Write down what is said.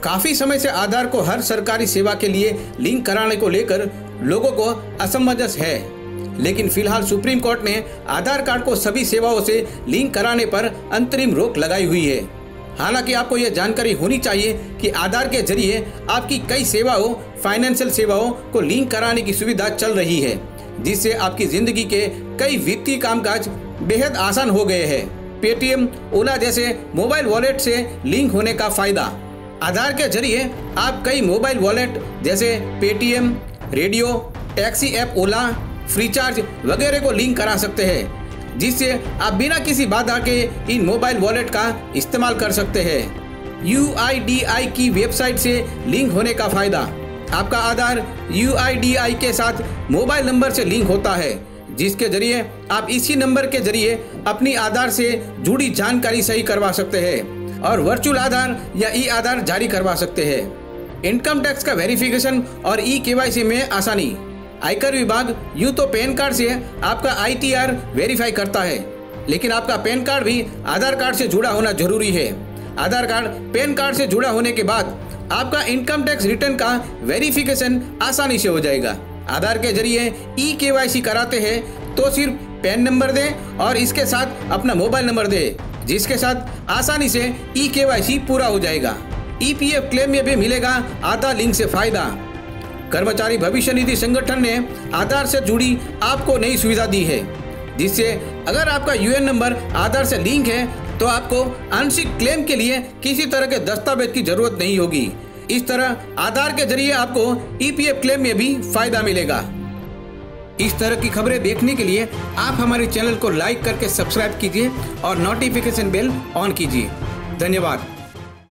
काफी समय से आधार को हर सरकारी सेवा के लिए लिंक कराने को लेकर लोगों को असमंजस है, लेकिन फिलहाल सुप्रीम कोर्ट ने आधार कार्ड को सभी सेवाओं से लिंक कराने पर अंतरिम रोक लगाई हुई है। हालांकि आपको यह जानकारी होनी चाहिए कि आधार के जरिए आपकी कई सेवाओं, फाइनेंशियल सेवाओं को लिंक कराने की सुविधा चल रही है, जिससे आपकी जिंदगी के कई वित्तीय कामकाज बेहद आसान हो गए हैं। पेटीएम, ओला जैसे मोबाइल वॉलेट से लिंक होने का फायदा। आधार के जरिए आप कई मोबाइल वॉलेट जैसे Paytm, radio, taxi app Ola, Freecharge वगैरह को लिंक करा सकते हैं, जिससे आप बिना किसी बाधा के इन मोबाइल वॉलेट का इस्तेमाल कर सकते हैं। UIDAI की वेबसाइट से लिंक होने का फायदा। आपका आधार UIDAI के साथ मोबाइल नंबर से लिंक होता है, जिसके जरिए आप इसी नंबर के जरिए अपनी आधार से जुड़ी जानकारी सही करवा सकते हैं और वर्चुअल आधार या ई आधार जारी करवा सकते हैं। इनकम टैक्स का वेरिफिकेशन और KYC में आसानी। आयकर विभाग यूँ तो पैन कार्ड से आपका ITR वेरीफाई करता है, लेकिन आपका पैन कार्ड भी आधार कार्ड से जुड़ा होना जरूरी है। आधार कार्ड पैन कार्ड से जुड़ा होने के बाद आपका इनकम टैक्स रिटर्न का वेरिफिकेशन आसानी से हो जाएगा। आधार के जरिए KYC कराते हैं तो सिर्फ पैन नंबर दें और इसके साथ अपना मोबाइल नंबर दें, जिसके साथ आसानी से KYC पूरा हो जाएगा। EPF क्लेम में भी मिलेगा आधार लिंक से फायदा। कर्मचारी भविष्य निधि संगठन ने आधार से जुड़ी आपको नई सुविधा दी है, जिससे अगर आपका UN नंबर आधार से लिंक है तो आपको आंशिक क्लेम के लिए किसी तरह के दस्तावेज की जरूरत नहीं होगी। इस तरह आधार के जरिए आपको EPF क्लेम में भी फायदा मिलेगा। इस तरह की खबरें देखने के लिए आप हमारे चैनल को लाइक करके सब्सक्राइब कीजिए और नोटिफिकेशन बेल ऑन कीजिए। धन्यवाद।